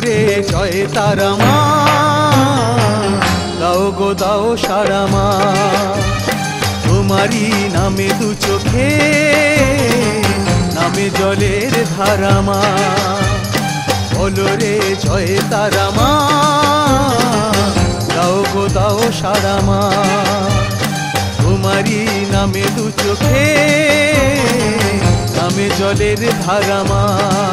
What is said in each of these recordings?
রে জয় তারা মা, দাও গো দাও সারা মা। তোমারই নামে দু চোখে নামে জলের ধারা মা, বলো রে জয় তারা মা, দাও গো দাও সারা মা। তোমারই নামে দু চোখে নামে জলের ধারা মা।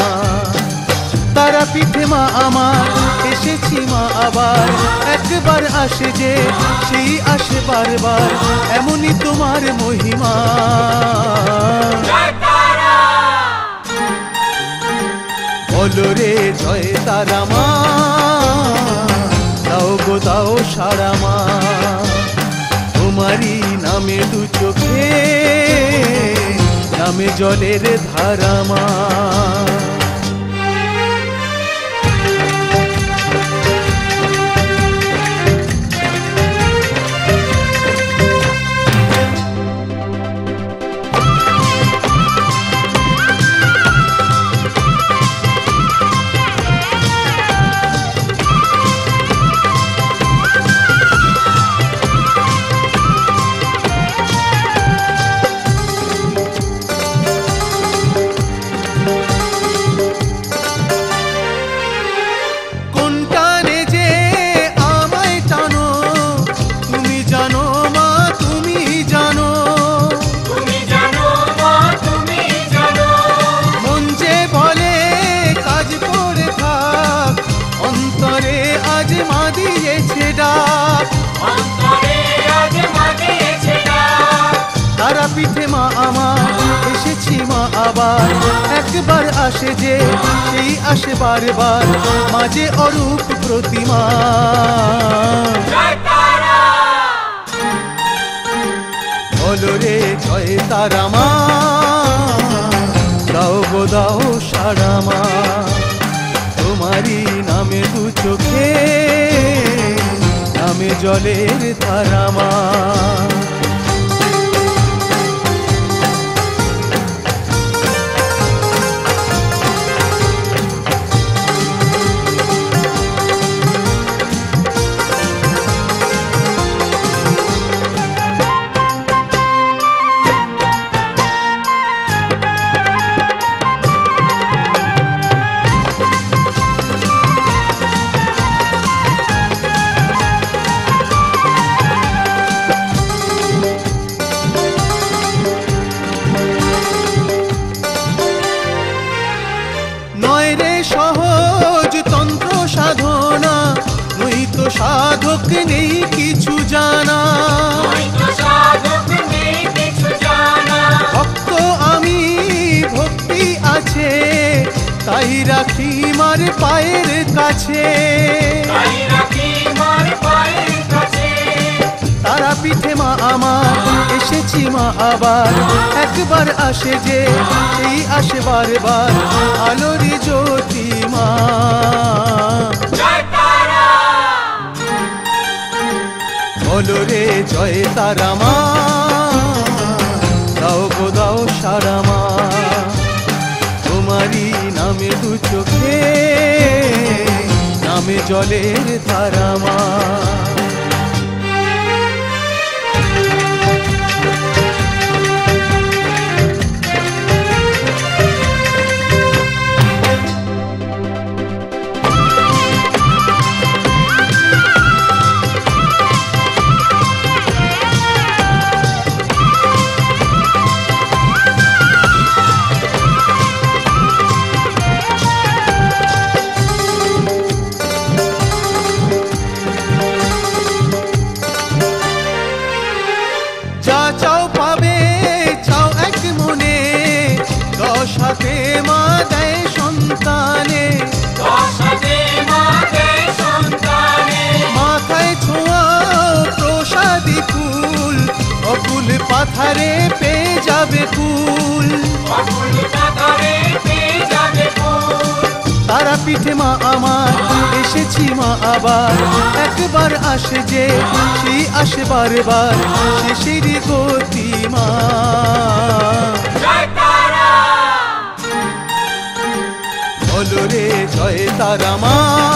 তারা পিঠে মা আমার এসেছি মা আবার, একবার আসে যে সেই আসে বারবার, এমনই তোমার মহিমা। বলো রে জয় তারা মা, দাও গো দাও সারা মা। তোমারই নামে দু চোখে নামে জলের ধারা মা। তারা পিঠে মা আমার এসেছি মা আবার, একবার আসে যে সেই আসে বারবার, মাঝে অরূপ প্রতিমা। বলো রে জয় তারা মা, দাও গো দাও সারা মা। তোমারই নামে দু চোখে নামে জলের ধারা মা। সহজ তন্ত্র সাধনা, নই তো সাধক নেই কিছু জানা। ভক্ত আমি ভক্তি আছে, তাই রাখি মার পায়ের কাছে। তারা পিঠে মা আমার এসেছি মা আবার, একবার আসে যে সেই আসে বারবার, আলোরি জ্যোতি মা। বলো রে জয় তারা মা, দাও গো দাও সারা মা। তোমারই নামে দু চোখে নামে জলের ধারা মা। হাতে মা দেয় সন্তানে, মাথায় ছোঁয়া প্রসাদী ফুল, অকুল পাথারে পেয়ে যাবে কুল। তারা পিঠে মা আমার এসেছি মা আবার, একবার আসে যে সেই আসে বারবার, শেষেরই গতি মা। বলো রে জয় তারা মা,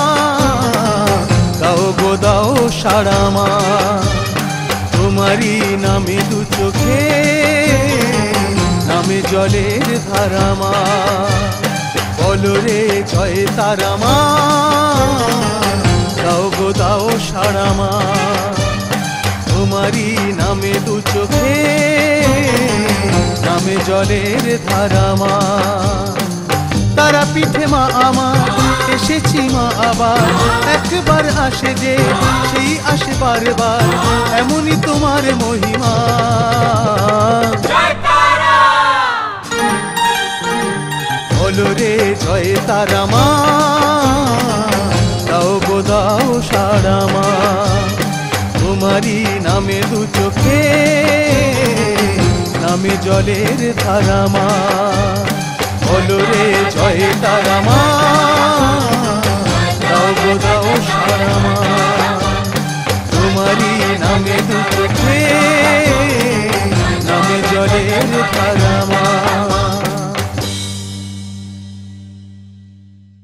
দাও গো দাও সারা মা। তোমারই নামে দু চোখে নামে জলের ধারা মা, বলো রে জয় তারা মা, দাও গো দাও সারা মা। তোমারই নামে দু চোখে নামে জলের ধারা মা। তারা পিঠে মা আমার এসেছি মা আবার, একবার আসে যে সেই আসে বারবার, এমনই তোমার মহিমা। বলো রে জয় তারা মা, দাও গো দাও সারা মা। তোমারই নামে দু চোখে নামে জলের ধারা মা, বলো রে জয় তারা মা।